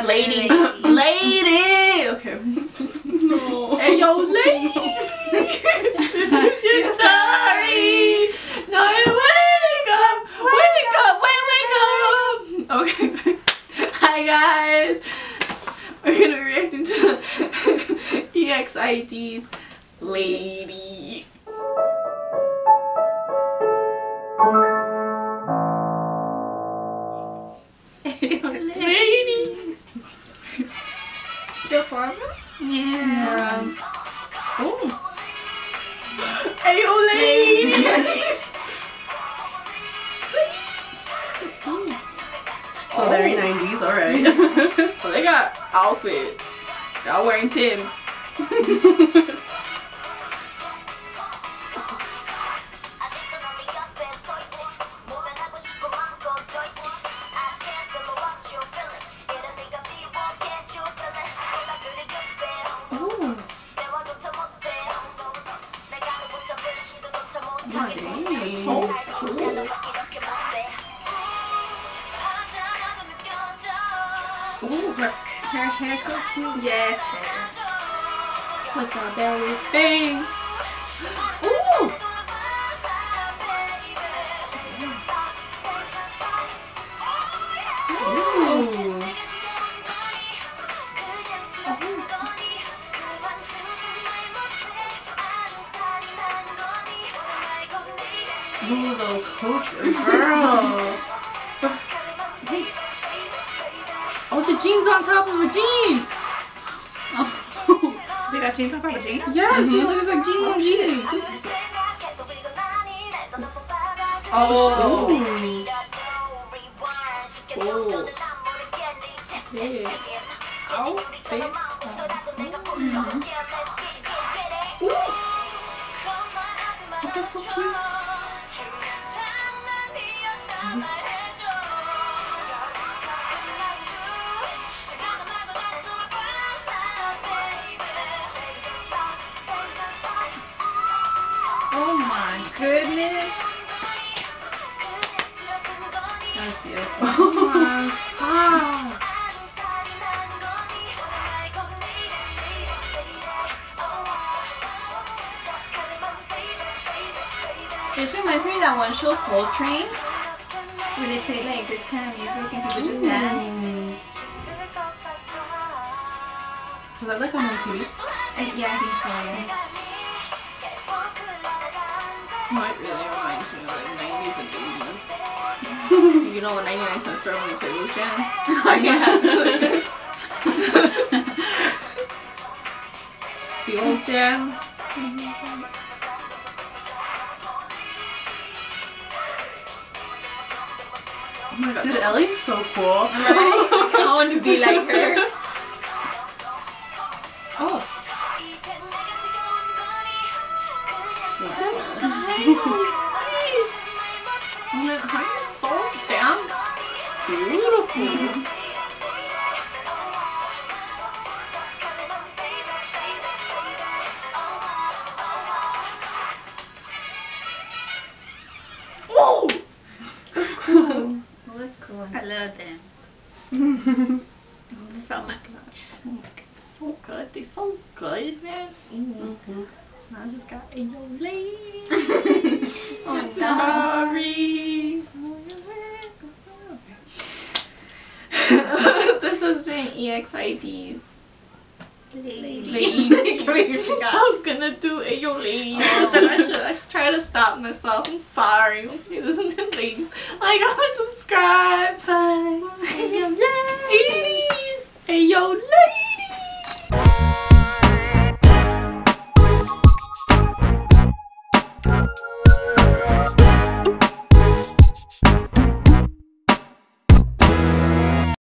lady. Lady. Okay. No. Hey yo, lady. This is your story. No, wake up. Wake up. Wake up. Okay. Hi guys. We're gonna be reacting to EXID's Lady. Ladies. Still four of them? Yeah. Oh. Hey, yo, ladies. So very 90s, alright. So they got outfits. Y'all wearing Timbs. So cool. Ooh, Her hair's so cute. yes, hair. Like a belly thing. Ooh. Ooh. Ooh, those hoops, girl. Oh, the jeans on top of a jean. Oh. They got jeans on top of jeans? Yeah, see, look, it's like jean on jean. Oh, cool. Yeah. Outfit. Oh, that's so cute. Oh my goodness. That's beautiful. Oh my god. This reminds me of that one show, Soul Train, where they played like this kind of music and people just dance. Was that like on MTV? Yeah, I think so, yeah. Might really reminds me of like 90s and 80s. You know when 99 Cents Store when you play Loose Jams? Oh yeah. The old jam. Oh my god, dude, Ellie's so cool. Right? I want to be like her. Oh. I'm like, how are you so damn beautiful? Oh! That's cool. Well, that's cool. I love them. So much. So good. They're so good, man. I just got a yo lady. Oh, Sorry. This has been EXID's Lady. I was gonna do a yo lady, but then I try to stop myself. I'm sorry. Okay, this has been Ladies. Like, comment, subscribe. Bye. Hey yo ladies. Hey yo ladies.